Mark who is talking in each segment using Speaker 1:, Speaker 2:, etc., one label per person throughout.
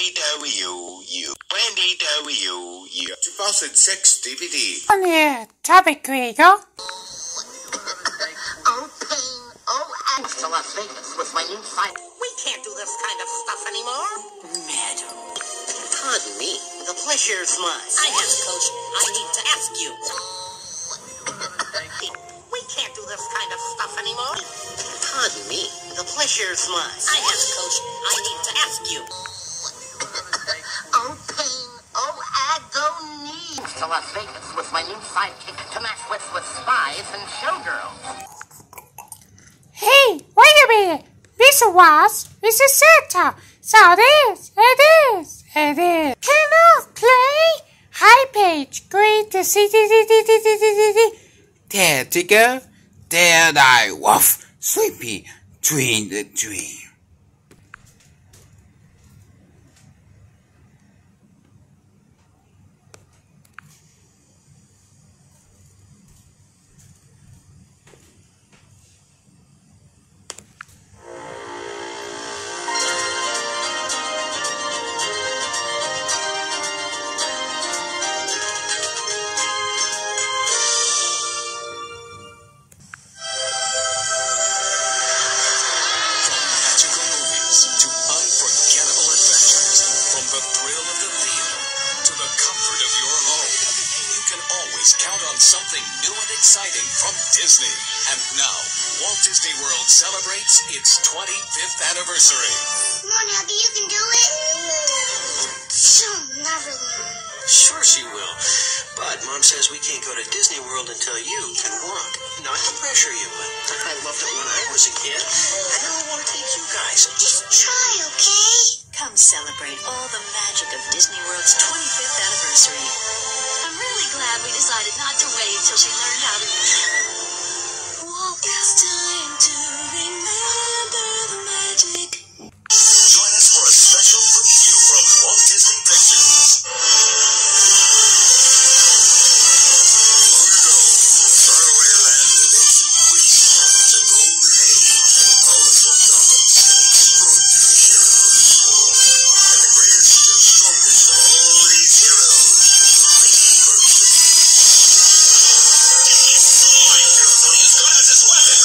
Speaker 1: Brandy W. Brandy W. 2006 DVD.
Speaker 2: On the topic, Gregor.
Speaker 3: Oh, pain. Oh, thanks to Las Vegas with my new fight. We can't do this kind of stuff anymore. Madam. Pardon me. The pleasure's mine. Coach. I need to ask you. We can't do this kind of stuff anymore. Pardon me. The pleasure's mine. Coach. I need to ask you. Oh, pain. Oh, agony. Thanks to Las Vegas with my new sidekick to match with spies and showgirls.
Speaker 2: Hey, wait a minute. Mr. Wasp is a Santa. So it is. Can I play? Hi, Paige. Great to see you.
Speaker 4: There, Tigger. There thy wolf, sleepy, dream the dream.
Speaker 5: Count on something new and exciting from Disney. And now, Walt Disney World celebrates its 25th anniversary.
Speaker 6: Come on, Abby, you can do it. She'll never learn.
Speaker 7: Sure she will. But Mom says we can't go to Disney World until you can walk. Not to pressure you, but I loved it when I was a kid. And now I want to take you guys.
Speaker 6: Just try, okay?
Speaker 8: Come celebrate all the magic of Disney World's 25th anniversary. I'm really glad we decided not to wait till she learned how to walk. It's time to remember the magic.
Speaker 5: Join us for a special preview from Walt Disney Pictures. Faraway land of ancient Greece, the golden age of powerful gods, extraordinary heroes, and the greatest and strongest of all these heroes is the mighty Hercules. Disney's flying hero is glad as his weapon.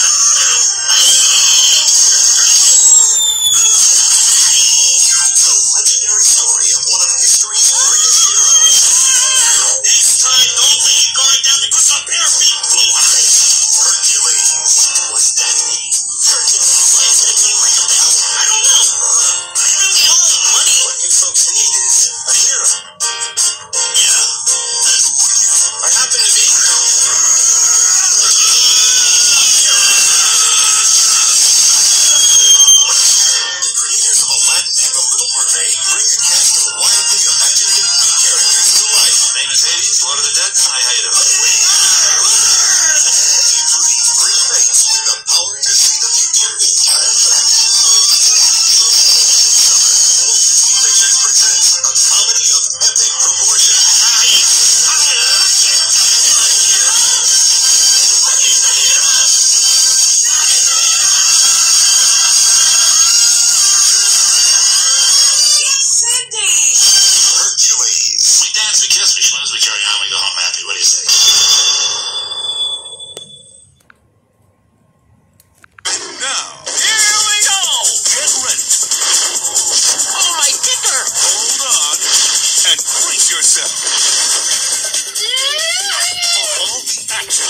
Speaker 5: The legendary story of one of history's greatest heroes. Next time, don't let it going down because of bare feet, blue eyes. Hercules. What was that name? Hercules. Why is that name like a bell? I don't know. I really owe him money. What you folks need is a hero. Yeah. And who are you? I happen to be a hero. The creators of Aladdin and The Little Mermaid bring a cast of wildly imaginative new characters to life. Famous Hades, Lord of the Dead. Hi, how you doing? Including three fates with the power to see the future. Walt Disney Pictures presents a comedy of epic proportions. Hercules. We dance, we kiss, we schmooze, we carry on, we go home happy. What do you say? Now, here we go! Get ready. Oh, my ticker! Hold on and brace yourself. For all the action.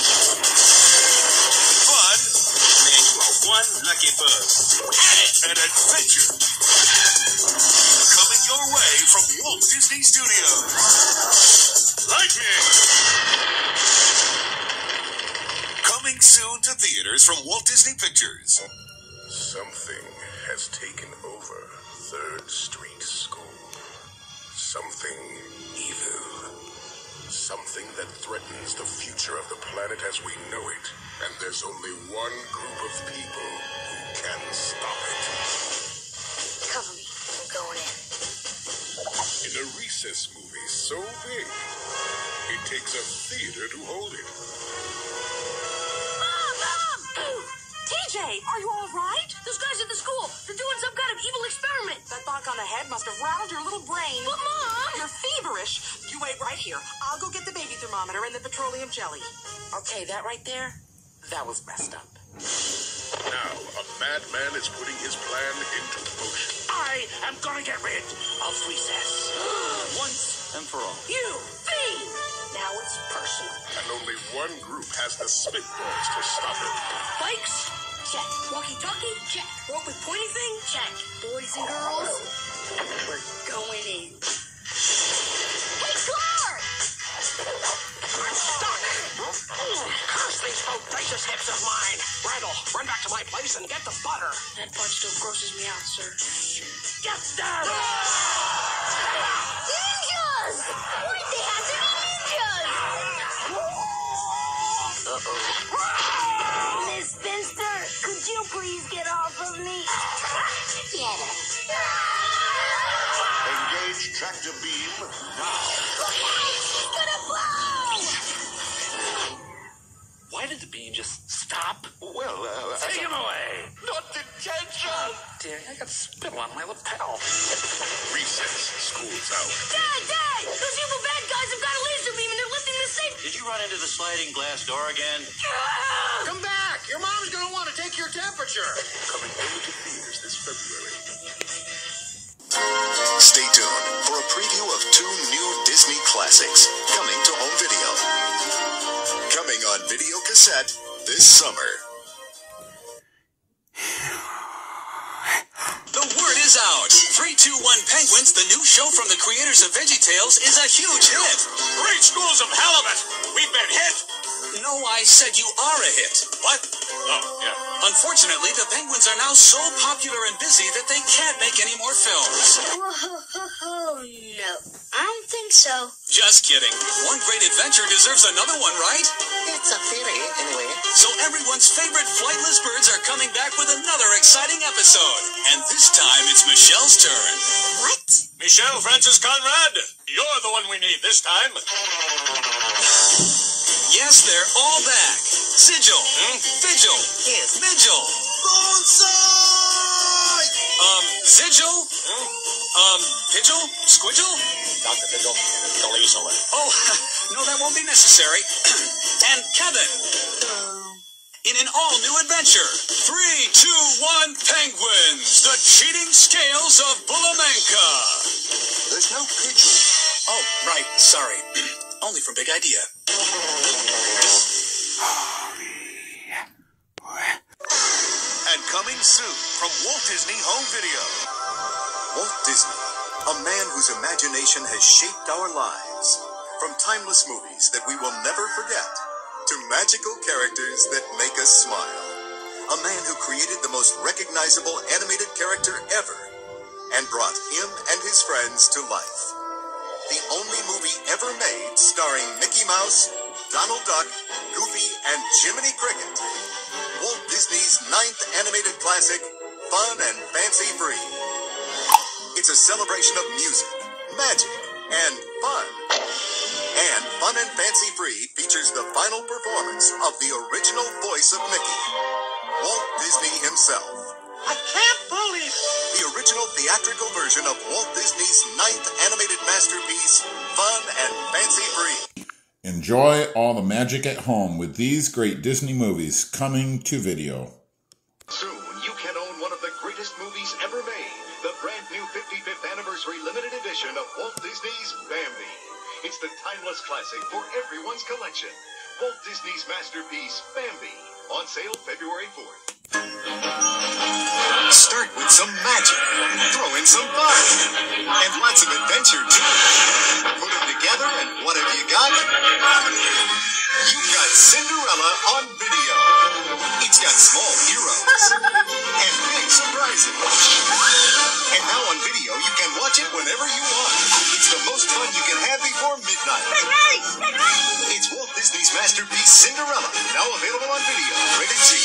Speaker 5: Fun. Man, you are one lucky bug. And adventure. Coming your way from Walt Disney Studios. Lightning! Coming soon to theaters from Walt Disney Pictures.
Speaker 9: Something has taken over 3rd Street School. Something evil. Something that threatens the future of the planet as we know it. And there's only one group of people who can stop it.
Speaker 6: Cover me. I'm going in.
Speaker 9: In a recess movie so big, it takes a theater to hold it.
Speaker 8: Mom! TJ, are you all right?
Speaker 3: Those guys at the school, they're doing some kind of evil experiment.
Speaker 10: That bonk on the head must have rattled your little brain.
Speaker 3: But, Mom!
Speaker 10: You're feverish. You wait right here. I'll go get the baby thermometer and the petroleum jelly. Okay, that right there, that was messed up.
Speaker 9: Now, a madman is putting his plan into motion.
Speaker 5: I am gonna get rid of recess. Once and for all.
Speaker 3: You fiend!
Speaker 10: Now it's personal.
Speaker 9: And only one group has the spitballs to stop it.
Speaker 3: Bikes? Check. Walkie-talkie? Check. Rope with pointy thing? Check. Boys and girls? We're going in. Hey, Clark!
Speaker 5: I'm stuck! Curse these bodacious hips of mine! Randall, run back to my place and get the butter!
Speaker 3: That part still grosses me out, sir.
Speaker 5: Get there!
Speaker 6: Ninjas! Why'd they have to be ninjas? Miss Spinster, could you please get off of me? Get her.
Speaker 9: Engage tractor beam now.
Speaker 6: Look out! She's gonna blow!
Speaker 5: Why did the beam just stop?
Speaker 9: Well,
Speaker 5: Take him away!
Speaker 9: not detention!
Speaker 5: Dear, I got spittle on my lapel.
Speaker 9: Recess. School's out.
Speaker 3: Dad! Dad! Those evil bad guys have got a laser beam and they're lifting the safe.
Speaker 11: Did you run into the sliding glass door again?
Speaker 5: Come back! Your mom's gonna want to take your temperature!
Speaker 9: Coming over to theaters this February.
Speaker 1: Stay tuned for a preview of 2 new Disney classics coming to home video. Coming on video cassette this summer.
Speaker 11: The word is out. 3-2-1 Penguins, the new show from the creators of VeggieTales, is a huge hit.
Speaker 5: Great schools of halibut! We've been hit!
Speaker 11: No, I said you are a hit.
Speaker 5: What? Oh, yeah.
Speaker 11: Unfortunately, the Penguins are now so popular and busy that they can't make any more films.
Speaker 6: Whoa, no. I don't think so.
Speaker 11: Just kidding. One great adventure deserves another one, right?
Speaker 3: It's a theory, anyway.
Speaker 11: So everyone's favorite flightless birds are coming back with another exciting episode. And this time, it's Michelle's turn.
Speaker 6: What?
Speaker 5: Michelle Francis Conrad, you're the one we need this time.
Speaker 11: Yes, they're all back. Sigil. Vigil.
Speaker 3: Yes.
Speaker 11: Vigil.
Speaker 5: Bonsai!
Speaker 11: Sigil? Vigil? Squidgel?
Speaker 5: Dr. Vigil, Delisole.
Speaker 11: Oh, no, that won't be necessary. And Kevin. In an all-new adventure. 3, 2, 1 Penguins. The cheating scales of Bulamenka.
Speaker 1: There's no Vigil.
Speaker 11: Oh, right. Sorry. Only from Big Idea.
Speaker 1: And coming soon from Walt Disney Home Video. Walt Disney, a man whose imagination has shaped our lives. From timeless movies that we will never forget, to magical characters that make us smile. A man who created the most recognizable animated character ever and brought him and his friends to life. The only movie ever made starring Mickey Mouse, Donald Duck, Goofy, and Jiminy Cricket. Walt Disney's 9th animated classic, Fun and Fancy Free. It's a celebration of music, magic, and fun. And Fun and Fancy Free features the final performance of the original voice of Mickey, Walt Disney himself.
Speaker 5: I can't believe it.
Speaker 1: The original theatrical version of Walt Disney's 9th animated masterpiece, Fun and Fancy Free.
Speaker 12: Enjoy all the magic at home with these great Disney movies coming to video.
Speaker 9: Soon, you can own one of the greatest movies ever made. The brand new 55th anniversary limited edition of Walt Disney's Bambi. It's the timeless classic for everyone's collection. Walt Disney's masterpiece, Bambi. On sale February 4th.
Speaker 1: Start with some magic, throw in some fun, and lots of adventure too. Put them together and what have you got? You've got Cinderella on video. It's got small heroes and big surprises. And now on video, you can watch it whenever you want. It's the most fun you can have before midnight. It's Walt Disney's masterpiece, Cinderella, now available on video, rated G.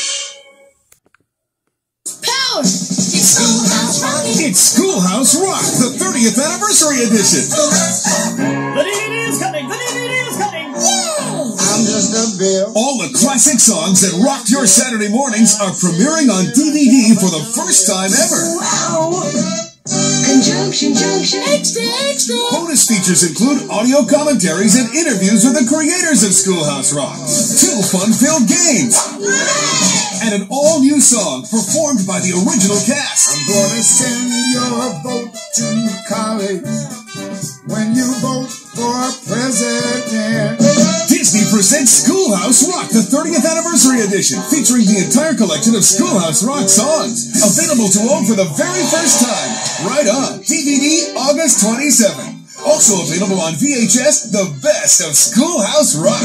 Speaker 13: Power! It's Schoolhouse Rock! It's Schoolhouse Rock, the 30th anniversary edition!
Speaker 14: The DVD is coming! The DVD is coming!
Speaker 13: Yay! I'm just a bill. All the classic songs that rocked your Saturday mornings are premiering on DVD for the first time ever.
Speaker 6: Wow. Conjunction, junction, extra, extra.
Speaker 13: Bonus features include audio commentaries and interviews with the creators of Schoolhouse Rock, 2 fun-filled games, and an all-new song performed by the original cast.
Speaker 14: I'm gonna send your vote to college when you vote for president.
Speaker 13: Disney presents Schoolhouse Rock, the 30th Anniversary Edition, featuring the entire collection of Schoolhouse Rock songs. Available to own for the very first time, right on DVD August 27th. Also available on VHS, the best of Schoolhouse Rock.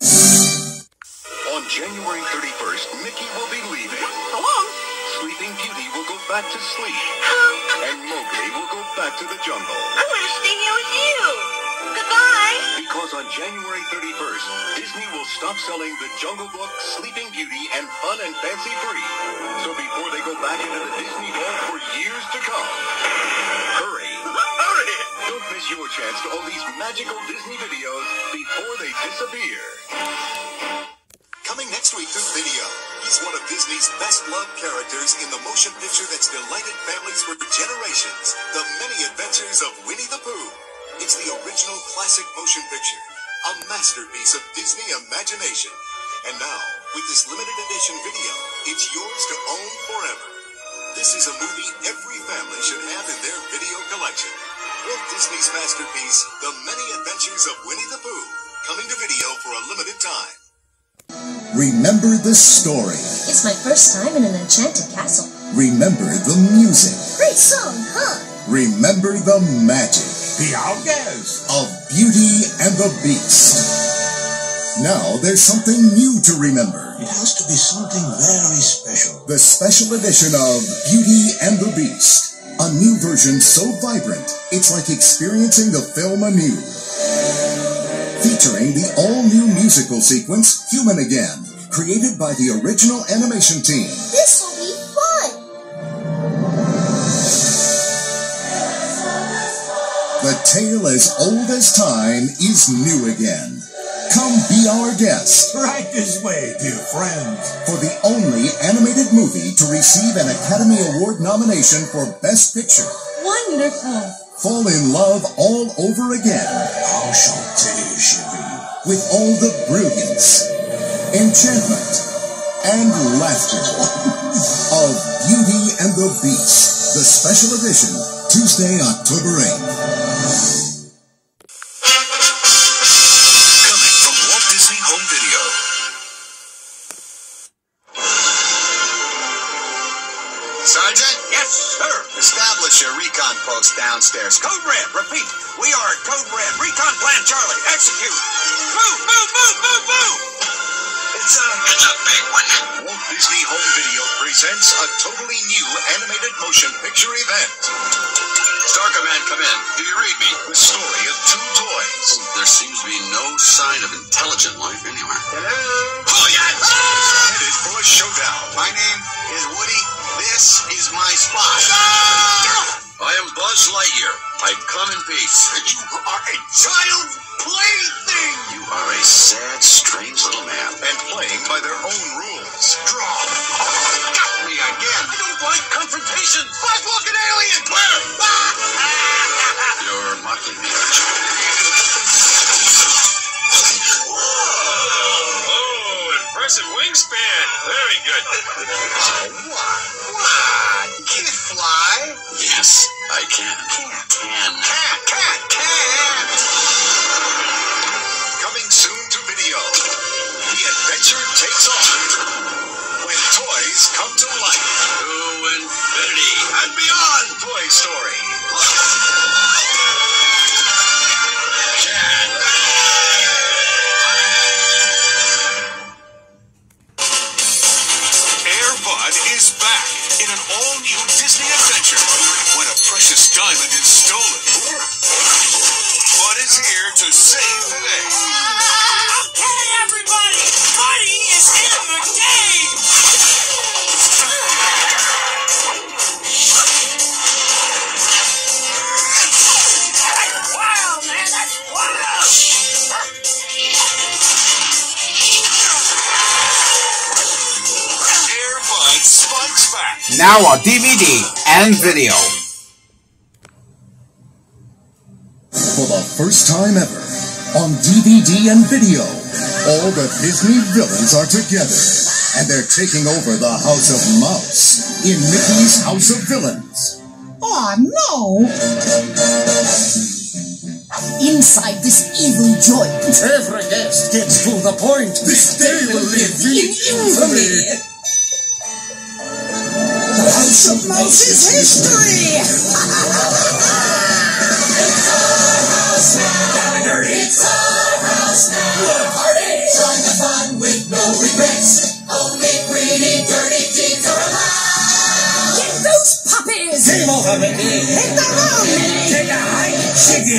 Speaker 1: On January 31st, Mickey will be leaving.
Speaker 3: Along.
Speaker 1: Sleeping Beauty will go back to sleep. And Mowgli will go back to the jungle.
Speaker 8: I want to stay here with you. Goodbye.
Speaker 1: Because on January 31st, Disney will stop selling The Jungle Book, Sleeping Beauty, and Fun and Fancy Free. So before they go back into the Disney vault for years to come, hurry.
Speaker 5: Hurry!
Speaker 1: Don't miss your chance to own these magical Disney videos before they disappear. Coming next week to Video. He's one of Disney's best-loved characters in the motion picture that's delighted families for generations. The Many Adventures of Winnie the Pooh. It's the original classic motion picture, a masterpiece of Disney imagination. And now, with this limited edition video, it's yours to own forever. This is a movie every family should have in their video collection. Walt Disney's masterpiece, The Many Adventures of Winnie the Pooh, coming to video for a limited time.
Speaker 13: Remember the story.
Speaker 6: It's my first time in an enchanted castle.
Speaker 13: Remember the music.
Speaker 6: Great song, huh?
Speaker 13: Remember the magic.
Speaker 14: The outgoes
Speaker 13: Of Beauty and the Beast. Now there's something new to remember.
Speaker 5: It has to be something very special.
Speaker 13: The special edition of Beauty and the Beast. A new version so vibrant, it's like experiencing the film anew. Featuring the all-new musical sequence, Human Again, created by the original animation team.
Speaker 6: This will be fun.
Speaker 13: The tale as old as time is new again. Come be our guest
Speaker 14: right this way, dear friends.
Speaker 13: for the only animated movie to receive an Academy Award nomination for Best Picture.
Speaker 6: Wonderful.
Speaker 13: Fall in love all over again
Speaker 14: Enchanté, chérie.
Speaker 13: with all the brilliance, enchantment, and laughter of Beauty and the Beast, the special edition, Tuesday, October 8th.
Speaker 1: Coming from Walt Disney Home Video.
Speaker 5: Sergeant?
Speaker 3: Yes, sir.
Speaker 5: Establish a recon post downstairs.
Speaker 3: Code Red, repeat. We are at Code Red. Recon Plan Charlie. Execute. Move, move, move, move, move.
Speaker 5: It's a big one.
Speaker 1: Walt Disney Home Video presents a totally new animated motion picture event.
Speaker 5: Star Command, come in. Do you read me?
Speaker 1: The story of 2 toys.
Speaker 5: There seems to be no sign of intelligent life anywhere.
Speaker 3: Hello.
Speaker 5: Oh, yeah!
Speaker 1: Headed for a showdown.
Speaker 5: My name is Woody. This is my spot. I am Buzz Lightyear. I come in peace.
Speaker 3: You are a child's plaything.
Speaker 5: You are a sad, strange little man.
Speaker 1: And playing by their own rules.
Speaker 3: Draw. Got me again. I don't like confrontation. Fast-walking alien. Where?
Speaker 5: You're mocking me, aren't you?
Speaker 3: Oh, impressive wingspan. Very good. What? Can it fly?
Speaker 5: Yes, I can.
Speaker 3: Can.
Speaker 1: Coming soon to video. The adventure takes off. When toys come to life.
Speaker 5: To infinity
Speaker 1: And beyond Toy Story. Air Bud is back in an all-new Disney adventure when a precious diamond is stolen. Bud is here to save the day.
Speaker 3: Okay, everybody. Buddy is in the game. That's wild, man. That's wild.
Speaker 4: now on DVD and video.
Speaker 13: For the first time ever, on DVD and video, all the Disney villains are together, and they're taking over the House of Mouse in Mickey's House of Villains.
Speaker 15: Oh, no! Inside this evil joint,
Speaker 14: Every guest gets to the point. This day will live in infamy.
Speaker 15: the House of Mouse is history!
Speaker 5: It's our house now. What a party! Join the fun with no regrets. Only pretty, dirty deeds are allowed.
Speaker 15: Get those puppies!
Speaker 14: Game over, Mickey.
Speaker 15: Hit the road, Minnie!
Speaker 14: Take a hike, Shiggy.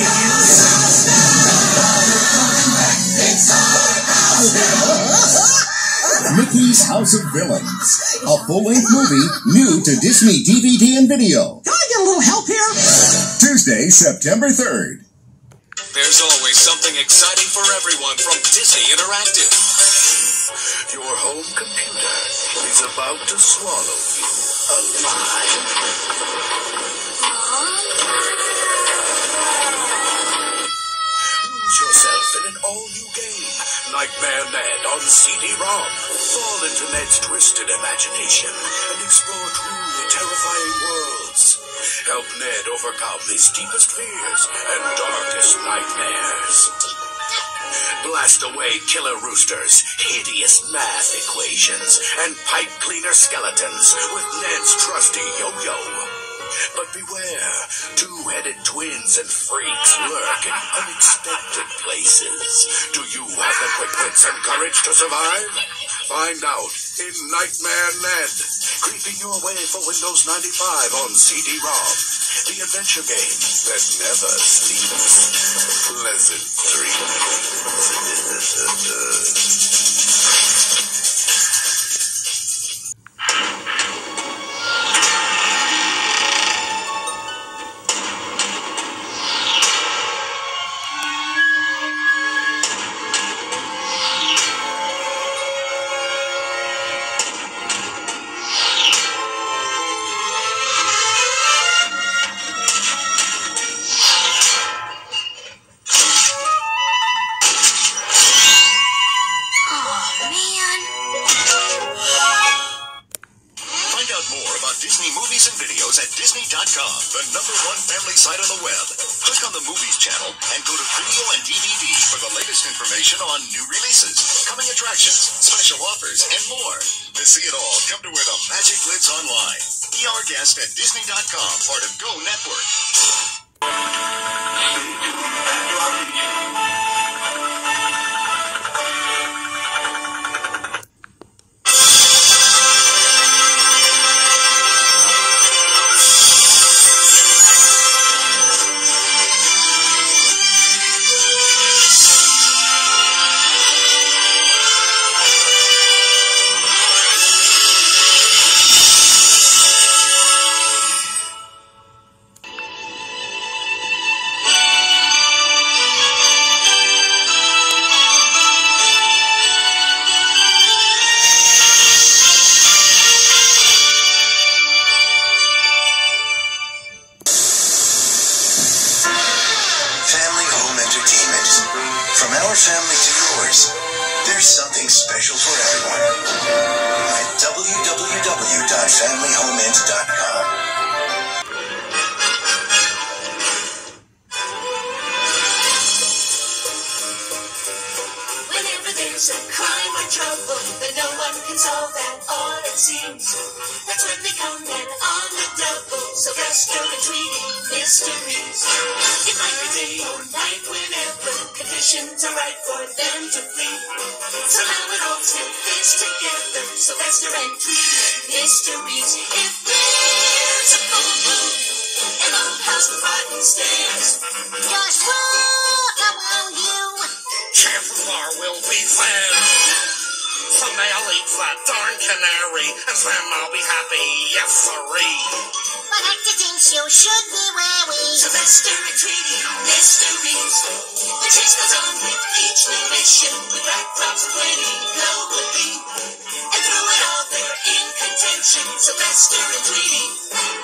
Speaker 5: It's our house now.
Speaker 13: Mickey's House of Villains, a full-length movie new to Disney DVD and video.
Speaker 15: Can I get a little help here?
Speaker 13: Tuesday, September 3rd.
Speaker 11: There's always something exciting for everyone from Disney Interactive.
Speaker 9: Your home computer is about to swallow you alive. Lose yourself in an all-new game, Nightmare Ned on CD-ROM. Fall into Ned's twisted imagination and explore truly terrifying worlds. Help Ned overcome his deepest fears and darkest nightmares. Blast away killer roosters, hideous math equations, and pipe cleaner skeletons with Ned's trusty yo-yo. But beware, two-headed twins and freaks lurk in unexpected places. Do you have the quick wits and courage to survive? Find out in Nightmare Ned, creeping your way for Windows 95 on CD-ROM. The adventure game that never sleeps. Pleasant dreams.
Speaker 1: At Disney.com, the #1 family site on the web. Click on the Movies channel and go to Video and DVD for the latest information on new releases, coming attractions, special offers, and more. To see it all, come to where the magic lives online. Be our guest at Disney.com, part of Go Network.
Speaker 5: From our family to yours, there's something special for everyone at www.familyhomeinc.com.
Speaker 8: Whenever there's a crime or trouble that no one can solve at all, it seems, that's when they come and on the double. Sylvester and Tweety mysteries. It might be day or night, whenever conditions are right for them to flee. Somehow it all still fits together. Sylvester and Tweety mysteries. If there's a full moon, an old house with rotten stairs, just walk around you.
Speaker 5: Chances are we'll be fed. Someday I'll eat that darn canary, and then I'll be happy, yes sirree.
Speaker 6: But Hector thinks you should be wary.
Speaker 8: Sylvester and Tweety mysteries. The chase goes on with each new mission, with backdrops of plenty globally. And through it all they're in contention,
Speaker 5: Sylvester and Tweety.